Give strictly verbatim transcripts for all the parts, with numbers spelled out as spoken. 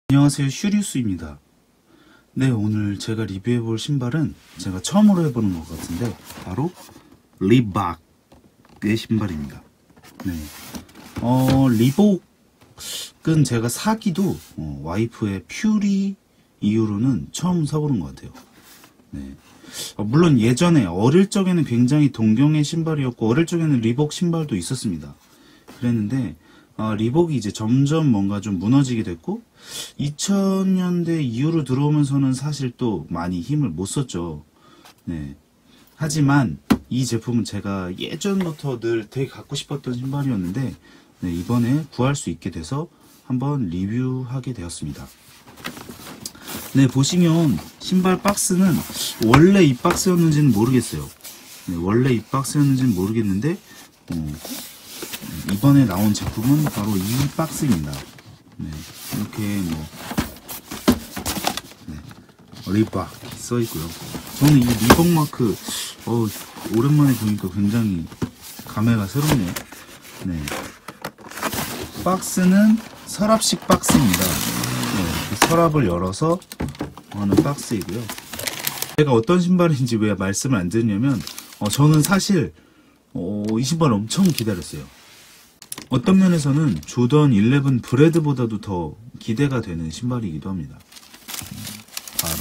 안녕하세요, 슈리우스입니다. 네, 오늘 제가 리뷰해볼 신발은 제가 처음으로 해보는 것 같은데 바로 리박의 신발입니다. 네, 어, 리복은 제가 사기도 어, 와이프의 퓨리 이후로는 처음 사보는 것 같아요. 네, 어, 물론 예전에 어릴 적에는 굉장히 동경의 신발이었고 어릴 적에는 리복 신발도 있었습니다. 그랬는데 어, 리복이 이제 점점 뭔가 좀 무너지게 됐고 이천 년대 이후로 들어오면서는 사실 또 많이 힘을 못 썼죠. 네. 하지만 이 제품은 제가 예전부터 늘 되게 갖고 싶었던 신발이었는데 네, 이번에 구할 수 있게 돼서 한번 리뷰하게 되었습니다. 네, 보시면 신발 박스는 원래 이 박스였는지는 모르겠어요. 네, 원래 이 박스였는지는 모르겠는데 어, 이번에 나온 제품은 바로 이 박스입니다. 네, 이렇게 뭐 네, 리박 써있고요. 저는 이 리복 마크 어, 오랜만에 보니까 굉장히 감회가 새롭네요. 네, 박스는 서랍식 박스입니다. 네, 서랍을 열어서 하는 박스이고요. 제가 어떤 신발인지 왜 말씀을 안 드리냐면 어, 저는 사실 어, 이 신발 엄청 기다렸어요. 어떤 면에서는 조던 일레븐 브레드보다도 더 기대가 되는 신발이기도 합니다. 바로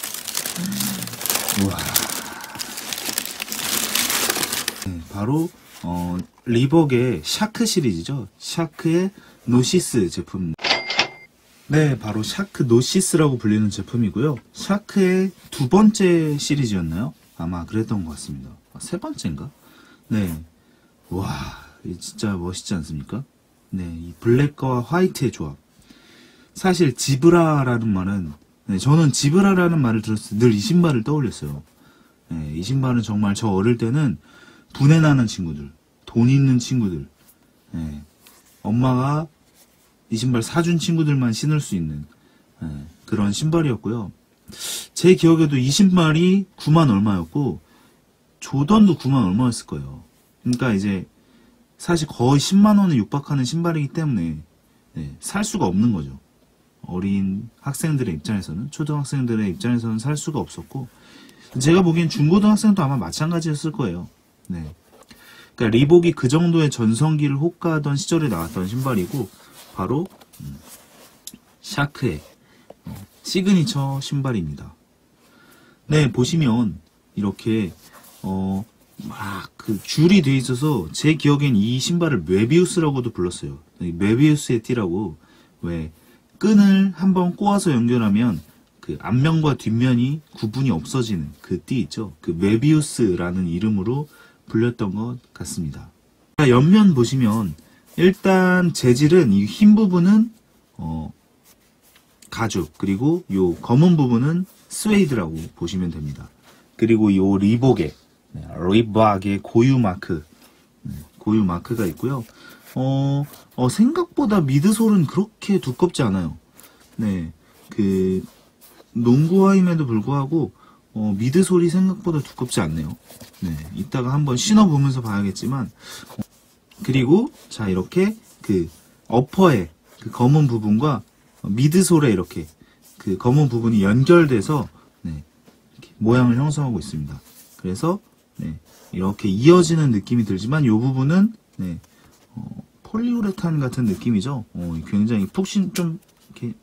우와. 네, 바로 어, 리복의 샤크 시리즈죠. 샤크의 노시스 제품. 네, 바로 샤크 노시스라고 불리는 제품이고요. 샤크의 두 번째 시리즈였나요? 아마 그랬던 것 같습니다. 아, 세 번째인가? 네, 와. 진짜 멋있지 않습니까? 네, 이 블랙과 화이트의 조합. 사실 지브라라는 말은 네, 저는 지브라라는 말을 들었을 때 늘 이 신발을 떠올렸어요. 네, 이 신발은 정말 저 어릴 때는 분해나는 친구들, 돈 있는 친구들, 네, 엄마가 이 신발 사준 친구들만 신을 수 있는 네, 그런 신발이었고요. 제 기억에도 이 신발이 구만 얼마였고 조던도 구만 얼마였을 거예요. 그러니까 이제 사실 거의 십만 원에 육박하는 신발이기 때문에 네, 살 수가 없는 거죠. 어린 학생들의 입장에서는, 초등학생들의 입장에서는 살 수가 없었고 제가 보기엔 중고등학생도 아마 마찬가지였을 거예요. 네. 그러니까 리복이 그 정도의 전성기를 호가하던 시절에 나왔던 신발이고 바로 음, 샤크의 어, 시그니처 신발입니다. 네, 보시면 이렇게 어 막 그 줄이 돼 있어서 제 기억엔 이 신발을 메비우스라고도 불렀어요. 메비우스의 띠라고. 왜 끈을 한번 꼬아서 연결하면 그 앞면과 뒷면이 구분이 없어지는 그 띠 있죠. 그 메비우스라는 이름으로 불렸던 것 같습니다. 옆면 보시면 일단 재질은 이 흰 부분은 어 가죽, 그리고 요 검은 부분은 스웨이드라고 보시면 됩니다. 그리고 요 리복의 네, 리박의 고유 마크, 네, 고유 마크가 있고요. 어, 어, 생각보다 미드솔은 그렇게 두껍지 않아요. 네, 그 농구화임에도 불구하고 어, 미드솔이 생각보다 두껍지 않네요. 네, 이따가 한번 신어보면서 봐야겠지만, 어, 그리고 자 이렇게 그 어퍼의 그 검은 부분과 미드솔에 이렇게 그 검은 부분이 연결돼서 네, 이렇게 모양을 형성하고 있습니다. 그래서 네, 이렇게 이어지는 느낌이 들지만 이 부분은 네, 어, 폴리우레탄 같은 느낌이죠. 어, 굉장히 푹신 좀 이렇게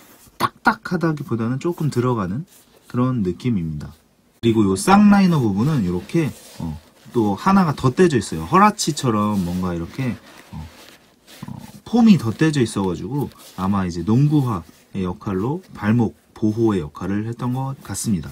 딱딱하다기보다는 조금 들어가는 그런 느낌입니다. 그리고 이 쌍라이너 부분은 이렇게 어, 또 하나가 덧대져 있어요. 허라치처럼 뭔가 이렇게 어, 어, 폼이 덧대져 있어가지고 아마 이제 농구화의 역할로 발목 보호의 역할을 했던 것 같습니다.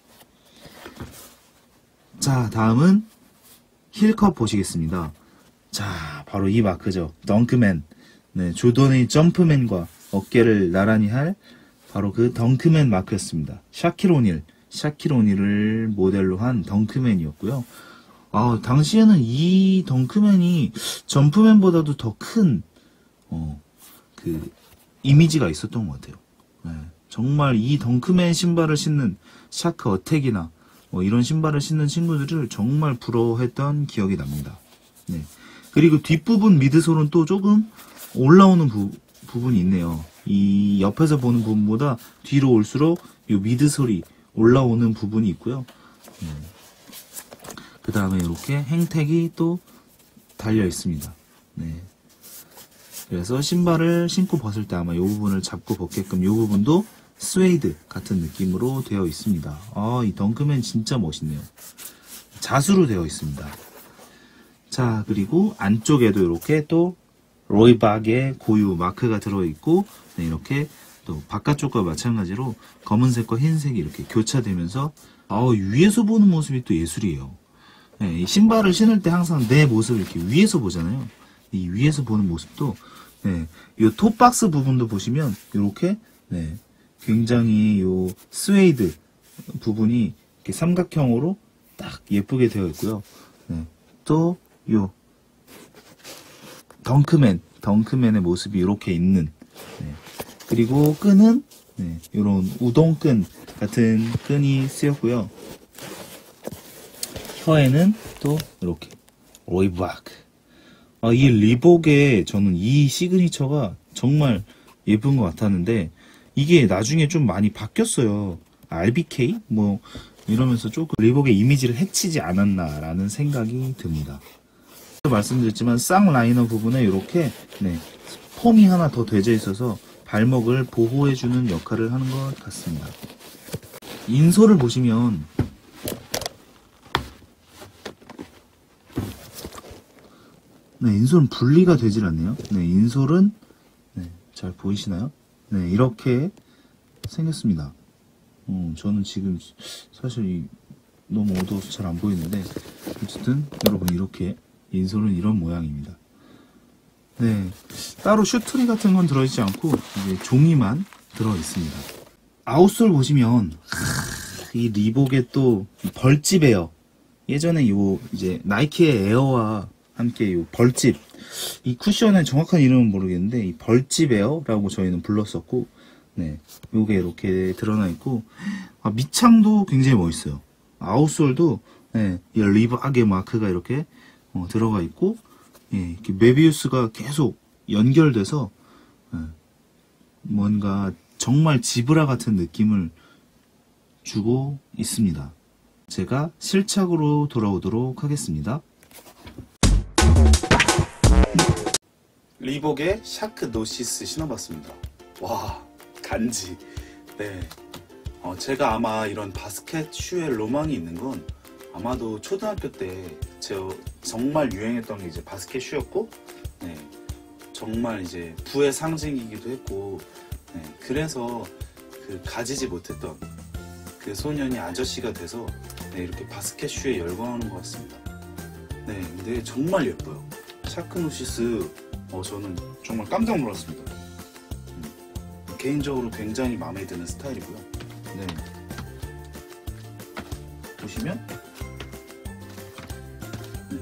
자, 다음은 힐컵 보시겠습니다. 자, 바로 이 마크죠. 덩크맨. 네, 조던의 점프맨과 어깨를 나란히 할 바로 그 덩크맨 마크였습니다. 샤킬 오닐, 샤킬 오닐을 모델로 한 덩크맨이었고요. 아, 당시에는 이 덩크맨이 점프맨보다도 더 큰 어, 그 이미지가 있었던 것 같아요. 네, 정말 이 덩크맨 신발을 신는 샤크 어택이나 뭐 이런 신발을 신는 친구들을 정말 부러워했던 기억이 납니다. 네. 그리고 뒷부분 미드솔은 또 조금 올라오는 부, 부분이 있네요. 이 옆에서 보는 부분보다 뒤로 올수록 이 미드솔이 올라오는 부분이 있고요. 음. 그 다음에 이렇게 행택이 또 달려 있습니다. 네. 그래서 신발을 신고 벗을 때 아마 이 부분을 잡고 벗게끔 이 부분도 스웨이드 같은 느낌으로 되어 있습니다. 아, 이 덩크맨 진짜 멋있네요. 자수로 되어 있습니다. 자, 그리고 안쪽에도 이렇게 또 로이박의 고유 마크가 들어있고, 네, 이렇게 또 바깥쪽과 마찬가지로 검은색과 흰색이 이렇게 교차되면서, 아, 위에서 보는 모습이 또 예술이에요. 네, 이 신발을 신을 때 항상 내 모습을 이렇게 위에서 보잖아요. 이 위에서 보는 모습도, 네, 이 톱박스 부분도 보시면 이렇게, 네, 굉장히 요 스웨이드 부분이 이렇게 삼각형으로 딱 예쁘게 되어 있고요. 네, 또 요 덩크맨, 덩크맨의 모습이 이렇게 있는, 네, 그리고 끈은 네, 이런 우동끈 같은 끈이 쓰였고요. 혀에는 또 이렇게 로이박. 아, 이 리복의 저는 이 시그니처가 정말 예쁜 것 같았는데 이게 나중에 좀 많이 바뀌었어요. 알비케이? 뭐 이러면서 조금 리복의 이미지를 해치지 않았나라는 생각이 듭니다. 말씀드렸지만 쌍 라이너 부분에 이렇게 네, 폼이 하나 더 되져 있어서 발목을 보호해주는 역할을 하는 것 같습니다. 인솔을 보시면 네, 인솔은 분리가 되질 않네요. 네, 인솔은 네, 잘 보이시나요? 네, 이렇게 생겼습니다. 어, 저는 지금 사실 이, 너무 어두워서 잘 안 보이는데 어쨌든 여러분 이렇게 인솔은 이런 모양입니다. 네, 따로 슈트리 같은 건 들어있지 않고 이제 종이만 들어있습니다. 아웃솔 보시면 이 리복의 또 벌집 에어, 예전에 요 이제 나이키의 에어와 함께 요 벌집, 이 쿠션의 정확한 이름은 모르겠는데 이 벌집 에어라고 저희는 불렀었고, 네, 요게 이렇게 드러나 있고, 아, 밑창도 굉장히 멋있어요. 아웃솔도 네, 이 리박의 마크가 이렇게 어, 들어가 있고, 예, 이렇게 메비우스가 계속 연결돼서 예, 뭔가 정말 지브라 같은 느낌을 주고 있습니다. 제가 실착으로 돌아오도록 하겠습니다. 리복의 샤크 노시스 신어봤습니다. 와, 간지. 네, 어, 제가 아마 이런 바스켓 슈에 로망이 있는 건 아마도 초등학교 때 제가 정말 유행했던 게 이제 바스켓 슈였고, 네, 정말 이제 부의 상징이기도 했고, 네, 그래서 그 가지지 못했던 그 소년이 아저씨가 돼서 네, 이렇게 바스켓 슈에 열광하는 것 같습니다. 네, 근데 정말 예뻐요. 샤크노시스, 어, 저는 정말 깜짝 놀랐습니다. 음, 개인적으로 굉장히 마음에 드는 스타일이고요. 네, 보시면 음.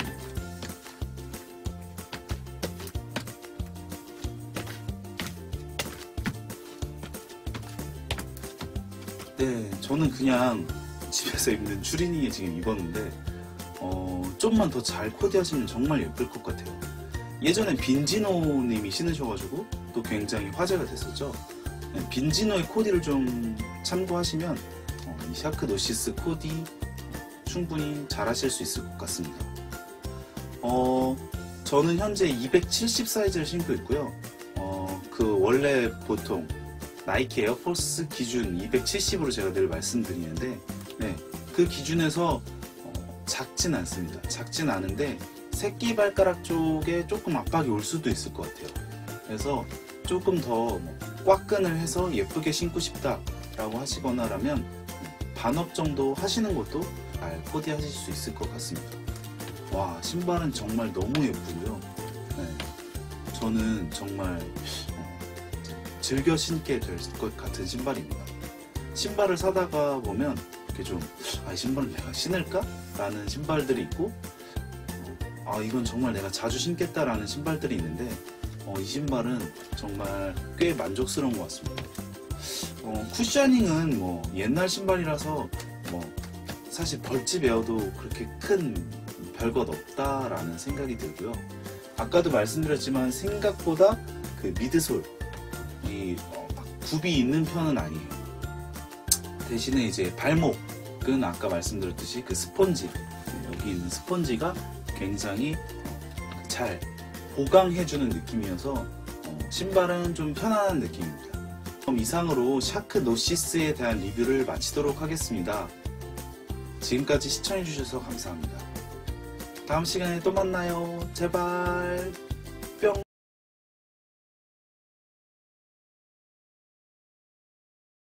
네, 저는 그냥 집에서 입는 추리닝에 지금 입었는데 어, 좀만 더 잘 코디하시면 정말 예쁠 것 같아요. 예전엔 빈지노님이 신으셔가지고 또 굉장히 화제가 됐었죠. 네, 빈지노의 코디를 좀 참고하시면 어, 이 샤크 노시스 코디 충분히 잘 하실 수 있을 것 같습니다. 어, 저는 현재 이백칠십 사이즈를 신고 있고요. 어, 그 원래 보통 나이키 에어포스 기준 이백칠십으로 제가 늘 말씀드리는데, 네, 그 기준에서 어, 작진 않습니다. 작진 않은데 새끼 발가락 쪽에 조금 압박이 올 수도 있을 것 같아요. 그래서 조금 더 꽉끈을 해서 예쁘게 신고 싶다 라고 하시거나 라면 반업 정도 하시는 것도 잘 코디하실 수 있을 것 같습니다. 와, 신발은 정말 너무 예쁘고요. 네, 저는 정말 어, 즐겨 신게 될 것 같은 신발입니다. 신발을 사다가 보면 이렇게 좀, 아, 이 신발은 내가 신을까? 라는 신발들이 있고, 아, 이건 정말 내가 자주 신겠다라는 신발들이 있는데, 어, 이 신발은 정말 꽤 만족스러운 것 같습니다. 어, 쿠셔닝은 뭐 옛날 신발이라서 뭐 사실 벌집 에어도 그렇게 큰 별것 없다라는 생각이 들고요. 아까도 말씀드렸지만 생각보다 그 미드솔, 이 어, 굽이 있는 편은 아니에요. 대신에 이제 발목은 아까 말씀드렸듯이 그 스펀지, 여기 있는 스펀지가 굉장히 잘 보강해주는 느낌이어서 어, 신발은 좀 편안한 느낌입니다. 그럼 이상으로 샤크 노시스에 대한 리뷰를 마치도록 하겠습니다. 지금까지 시청해주셔서 감사합니다. 다음 시간에 또 만나요. 제발.